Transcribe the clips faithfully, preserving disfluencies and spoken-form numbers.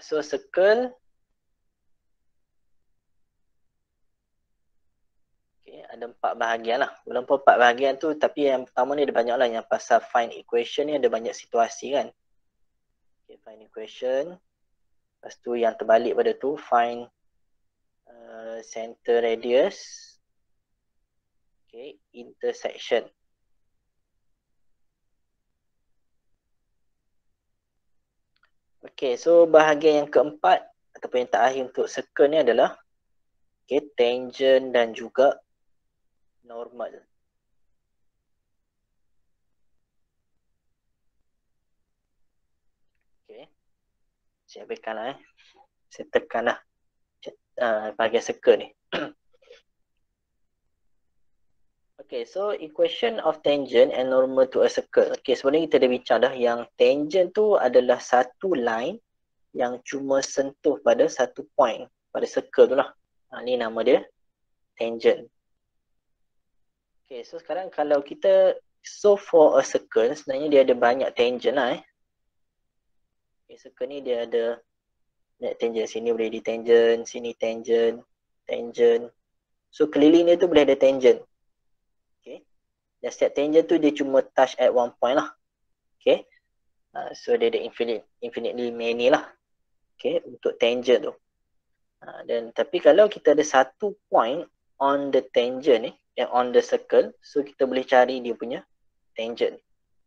So circle, okay, ada empat bahagian lah. Walaupun empat bahagian tu, tapi yang pertama ni ada banyak lah. Yang pasal find equation ni ada banyak situasi kan. Okay, find equation. Lepas tu yang terbalik pada tu, find uh, center radius. Okay, intersection. Okay, so bahagian yang keempat ataupun yang terakhir untuk circle ni adalah okay, tangent dan juga normal. Okay, saya habiskan lah eh. Saya tekan lah uh, bahagian circle ni. Okay, so equation of tangent and normal to a circle. Okay, sebenarnya kita dah bincang dah yang tangent tu adalah satu line yang cuma sentuh pada satu point pada circle tu lah. Ha, ni nama dia tangent. Okay, so sekarang kalau kita so for a circle, sebenarnya dia ada banyak tangent lah eh. Okay, circle ni dia ada banyak tangent. Sini boleh di tangent, sini tangent, tangent. So keliling dia tu boleh ada tangent. Okay. Dan setiap tangent tu dia cuma touch at one point lah. Okay. Uh, so dia ada infinite, infinitely many lah. Okay, untuk tangent tu. Uh, dan tapi kalau kita ada satu point on the tangent ni, yang on the circle, so kita boleh cari dia punya tangent.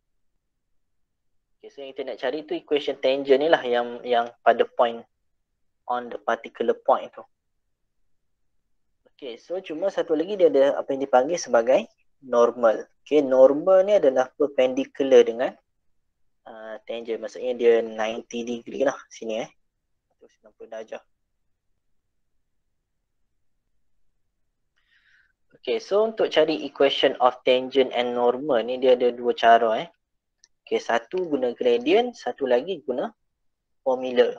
Okay, so yang kita nak cari tu equation tangent ni lah yang yang pada point on the particular point tu. Okay, so cuma satu lagi dia ada apa yang dipanggil sebagai normal. Okay, normal ni adalah perpendicular dengan uh, tangent. Maksudnya dia ninety degree lah sini eh. sembilan puluh darjah. Okay, so untuk cari equation of tangent and normal ni dia ada dua cara eh. Okay, satu guna gradient, satu lagi guna formula.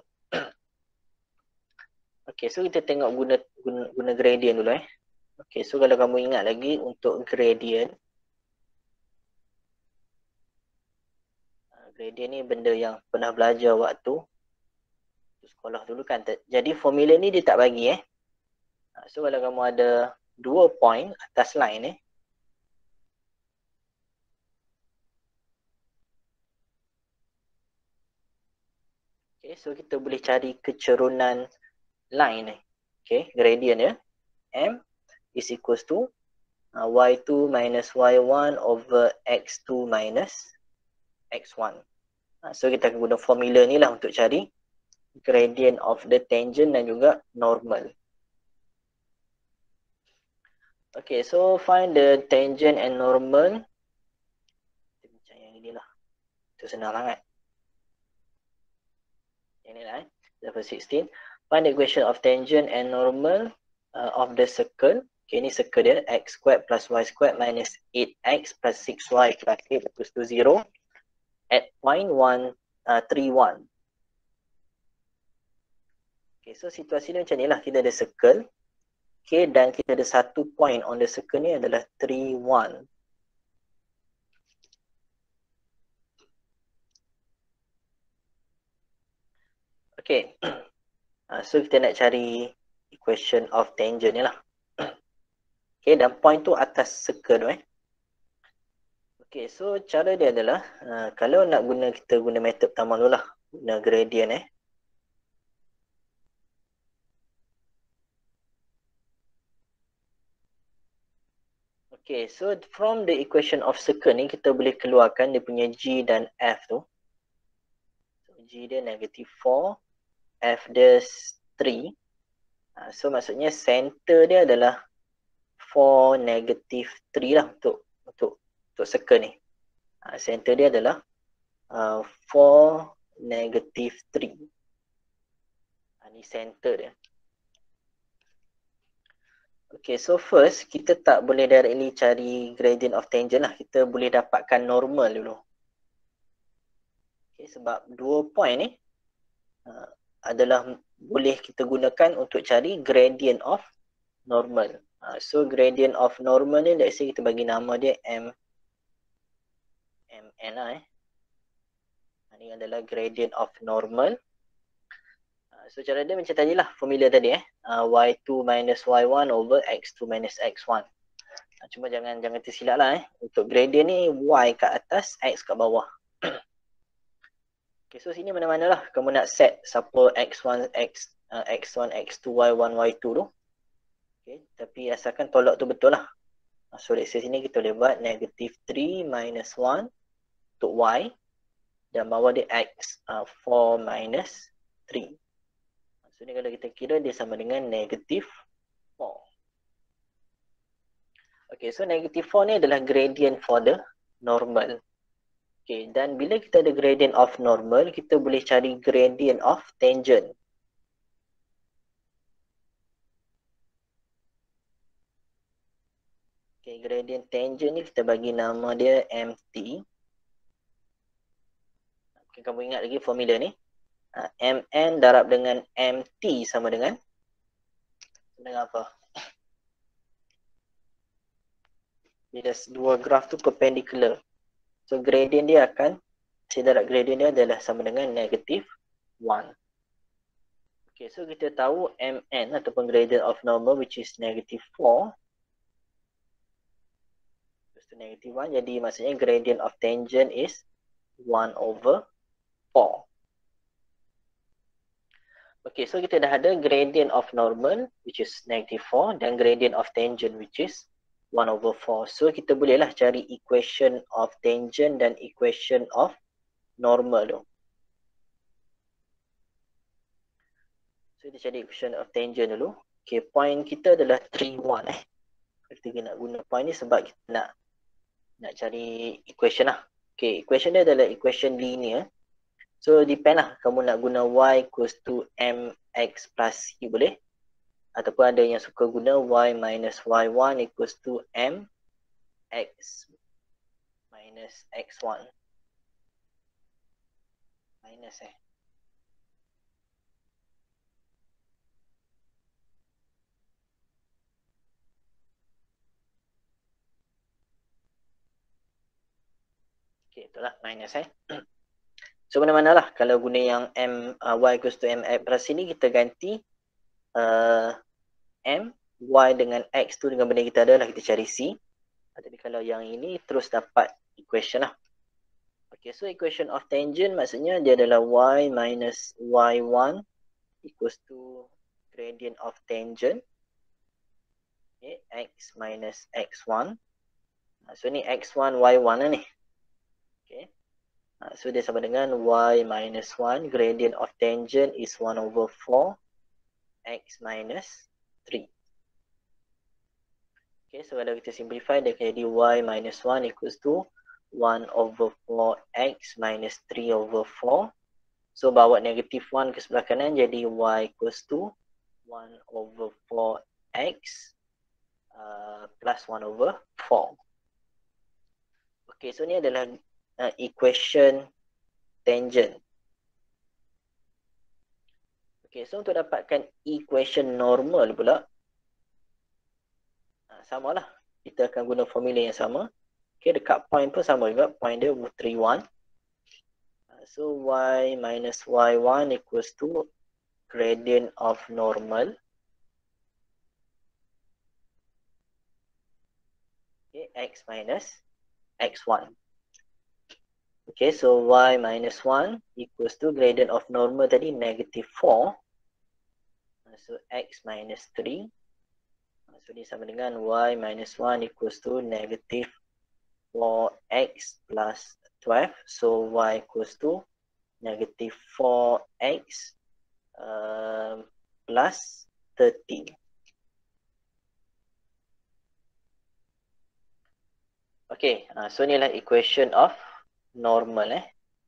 Okay, so kita tengok guna guna, guna gradient dulu eh. Okay, so kalau kamu ingat lagi untuk gradient, gradient ni benda yang pernah belajar waktu sekolah dulu kan. Jadi formula ni dia tak bagi eh. So kalau kamu ada dua point atas line eh. Okay, so kita boleh cari kecerunan line ni. Okay, gradient ya. M is equals to uh, y two minus y one over x two minus x one. Uh, so kita akan guna formula ni lah untuk cari gradient of the tangent dan juga normal. Okay, so find the tangent and normal. Kita bincang yang inilah. Itu senang sangat. Yang ni lah eh. Level sixteen. Find the equation of tangent and normal uh, of the circle. Okay, ni circle dia. X squared plus y squared minus eight x plus six y plus eight equals to zero at point one three one. Okay, so situasi ni macam ni lah. Kita ada circle. Okay, dan kita ada satu point on the circle ni adalah three one. Okay. Uh, so kita nak cari equation of tangent ni lah. Okay, dan point tu atas circle tu eh. Okay, so cara dia adalah uh, kalau nak guna, kita guna method pertama dulu lah. Guna gradient eh. Okay, so from the equation of circle ni kita boleh keluarkan dia punya G dan F tu. So, G dia negative four, F dia three. Uh, so maksudnya center dia adalah four negative three lah untuk untuk untuk circle ni. Uh, center dia adalah uh, four negative three. Uh, ni center dia. Okay, so first kita tak boleh directly cari gradient of tangent lah. Kita boleh dapatkan normal dulu. Okay, sebab dua point ni uh, adalah boleh kita gunakan untuk cari gradient of normal. Uh, so gradient of normal ni, let's say kita bagi nama dia M Mn lah eh. Ini adalah gradient of normal. So cara dia macam tadi lah formula tadi eh. Uh, y two minus y one over x two minus x one. Uh, cuma jangan jangan tersilap lah eh. Untuk gradient ni y kat atas, x kat bawah. Okay, so sini mana-mana lah kamu nak set siapa x one, x, uh, x one, x two, y one, y two tu. Okay, tapi asalkan tolak tu betul lah. Uh, so let's say sini kita boleh buat negative three minus one untuk y. Dan bawah dia x, uh, four minus three. So ni kalau kita kira dia sama dengan negative four. Okay, so negative four ni adalah gradient for the normal. Okay, dan bila kita ada gradient of normal, kita boleh cari gradient of tangent. Okay, gradient tangent ni kita bagi nama dia mt. Okay, kamu ingat lagi formula ni? Uh, mn darab dengan mt sama dengan dengan apa? Bila dua graf tu perpendicular. So gradient dia akan, darab gradient dia adalah sama dengan negative one. Okay, so kita tahu mn ataupun gradient of normal which is negative four. Terus tu negative one, jadi maksudnya gradient of tangent is one over four. Okay, so kita dah ada gradient of normal which is negative four dan gradient of tangent which is one over four. So kita bolehlah cari equation of tangent dan equation of normal tu. So kita cari equation of tangent dulu. Okay, point kita adalah three one eh. Kita nak guna point ni sebab kita nak nak cari equation lah. Okay, equation dia adalah equation linear. So depend lah, kamu nak guna y equals to mx plus c boleh. Ataupun ada yang suka guna y minus y one equals to mx minus x one. Minus eh. Okay, itulah minus eh. So mana-mana lah kalau guna yang m uh, y equals to mx plus sini kita ganti uh, m, y dengan x tu dengan benda kita ada lah, kita cari c. Tapi kalau yang ini terus dapat equation lah. Okay, so equation of tangent maksudnya dia adalah y minus y one equals to gradient of tangent. Okay, x minus x one. So ni x one, y one lah ni. Okay. So dia sama dengan y minus one, gradient of tangent is one over four, x minus three. Okay, so kalau kita simplify, dia akan jadi y minus one equals to one over four x minus three over four. So bawa negative one ke sebelah kanan, jadi y equals to one over four x uh, plus one over four. Okay, so ni adalah uh, equation tangent. Okay, so untuk dapatkan equation normal pula, uh, samalah. Kita akan guna formula yang sama. Okay, dekat point pun sama juga. Point dia three one. Uh, so y minus y one equals to gradient of normal. Okay, x minus x one. Okay, so y minus one equals to gradient of normal tadi negative four. So x minus three. So ini sama dengan y minus one equals to negative four x plus twelve. So y equals to negative four x uh, plus thirteen. Okay, uh, so inilah equation of normal eh.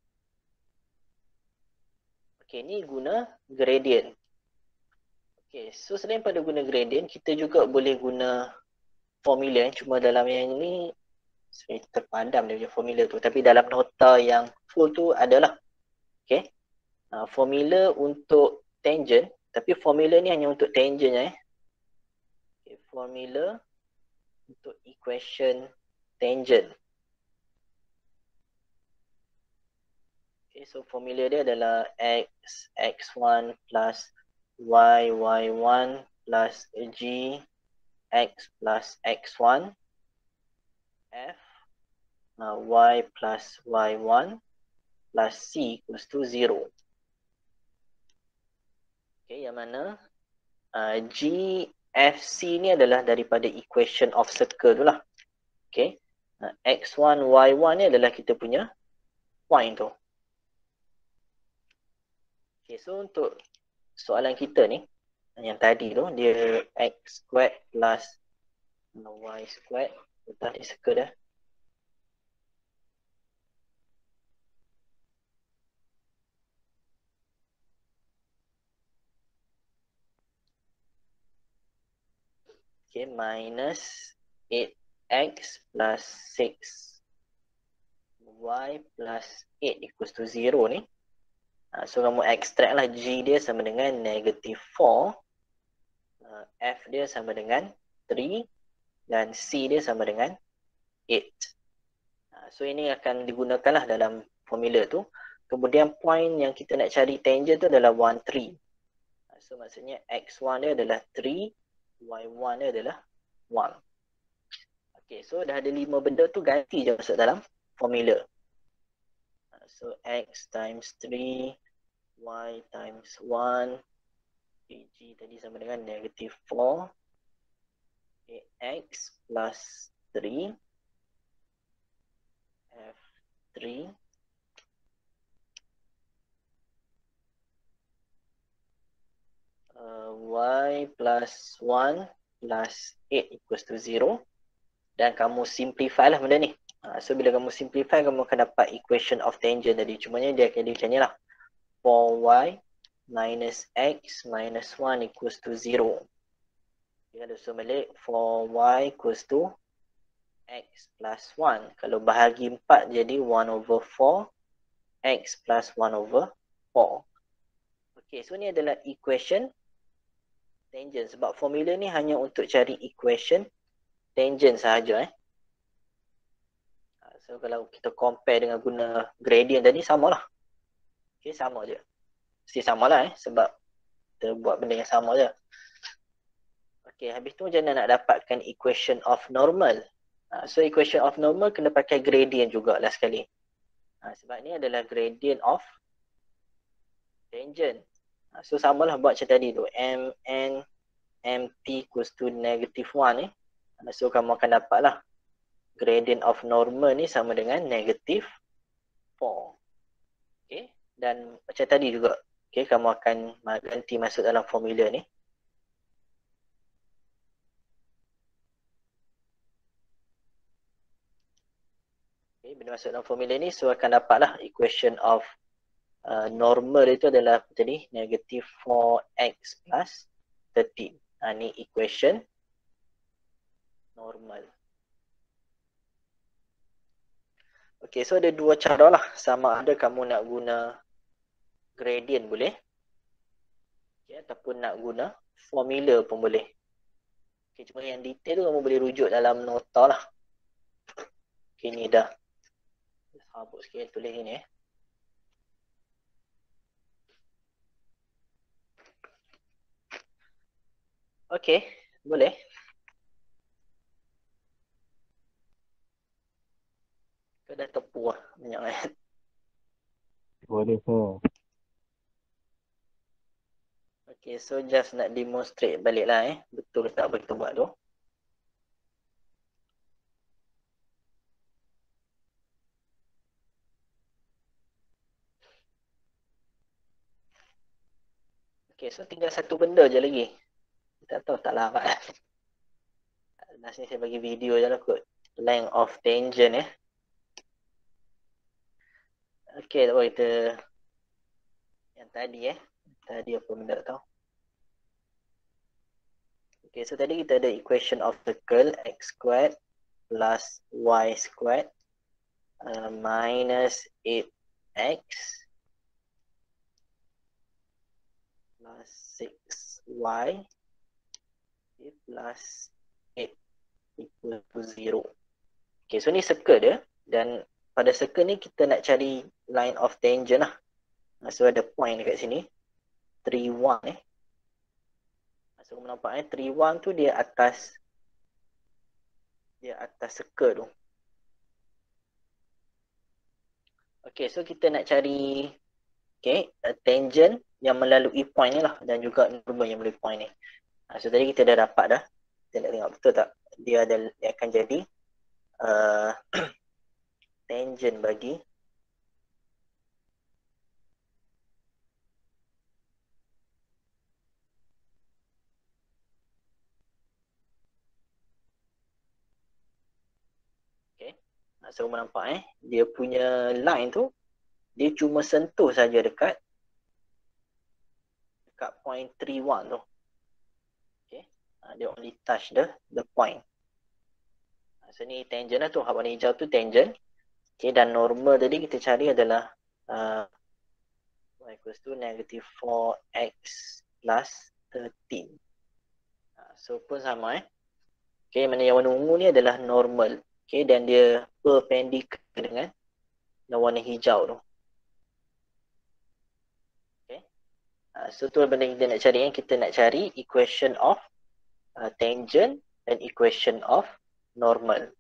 Okay, ni guna gradient. Okay, so selain pada guna gradient, kita juga boleh guna formula eh. Cuma dalam yang ni saya terpadam dia punya formula tu. Tapi dalam nota yang full tu adalah. Okay, uh, formula untuk tangent. Tapi formula ni hanya untuk tangent eh. Okay, formula untuk equation tangent. Okay, so formula dia adalah x, x1 plus y, y1 plus g, x plus x1, f, uh, y plus y1 plus c equals to zero. Okay, yang mana uh, g, f, c ni adalah daripada equation of circle tu lah. Okay, uh, x1, y1 ni adalah kita punya point tu. Okay, so untuk soalan kita ni, yang tadi tu, dia x squared plus y squared. Letak di circle dah. Okay, minus eight x plus six y plus eight equals to zero ni. Uh, so kamu extract lah, g dia sama dengan negative four, uh, f dia sama dengan three dan c dia sama dengan eight. Uh, so ini akan digunakan lah dalam formula tu. Kemudian point yang kita nak cari tangent tu adalah one, three. Uh, so maksudnya x one dia adalah three, y one dia adalah one. Okay, so dah ada lima benda tu, ganti je masuk dalam formula. So x times three, y times one, g tadi sama dengan negative four, okay, x plus three, f three, uh, y plus one plus eight equals to zero. Dan kamu simplify lah benda ni. Uh, so bila kamu simplify, kamu akan dapat equation of tangent tadi. Cumanya dia akan macam ni lah. four y minus x minus one equals to zero. Dia ada susun balik. four y equals to x plus one. Kalau bahagi empat jadi one over four. X plus one over four. Okay, so ni adalah equation tangent. Sebab formula ni hanya untuk cari equation tangent sahaja eh. So kalau kita compare dengan guna gradient tadi, samalah. Okay, sama je. Mesti samalah eh, sebab kita buat benda yang sama je. Okay, habis tu macam mana nak dapatkan equation of normal? Uh, so equation of normal kena pakai gradient jugalah sekali. Uh, sebab ni adalah gradient of tangent. Uh, so samalah buat macam tadi tu. M N M T equals to negative one eh. Uh, so kamu akan dapat lah gradient of normal ni sama dengan negative four. Okay. Dan macam tadi juga. Okay, kamu akan ganti masuk dalam formula ni. Okay, bila masuk dalam formula ni, so akan dapatlah equation of uh, normal itu adalah tadi negative four x plus thirteen. Ha, ni equation normal. Okay, so ada dua cara lah. Sama ada kamu nak guna gradient boleh. Okay, ataupun nak guna formula pun boleh. Okay, cuma yang detail tu kamu boleh rujuk dalam nota lah. Okay, ni dah. Habuk sikit tulis ini eh. Okay, boleh. Kau dah tepu lah banyak ayat. Boleh sir. Okay, so just nak demonstrate balik lah eh. Betul tak apa kita buat tu. Okay, so tinggal satu benda je lagi. Tak tahu tak larat. Last ni saya bagi video je lah kot. Length of tangent eh. Okay, tak apa kita yang tadi eh. Tadi apa benda tak tahu. Okay, so tadi kita ada equation of circle x squared plus y squared uh, minus eight x plus six y plus eight equal to zero. Okay, so ni circle dia. Dan pada circle ni kita nak cari line of tangent lah. So ada point dekat sini. three one eh. So kamu nampak eh three one tu dia atas dia atas circle tu. Okay, so kita nak cari okay, a tangent yang melalui point ni lah dan juga normal yang melalui point ni. So tadi kita dah dapat dah. Kita nak tengok betul tak dia ada dia akan jadi uh, tangent bagi okay. So kamu nampak eh dia punya line tu dia cuma sentuh saja dekat dekat point three one tu. Okay. Dia only touch the the point. So ni tangent lah tu, warna hijau tu tangent. Okay, dan normal tadi kita cari adalah uh, y equals to negative four x plus thirteen. Uh, so pun sama eh. Okay, mana yang warna ungu ni adalah normal. Okay, dan dia perpendicular dengan warna hijau tu. Okay. Uh, so tu benda kita nak cari eh. Kita nak cari equation of uh, tangent dan equation of normal.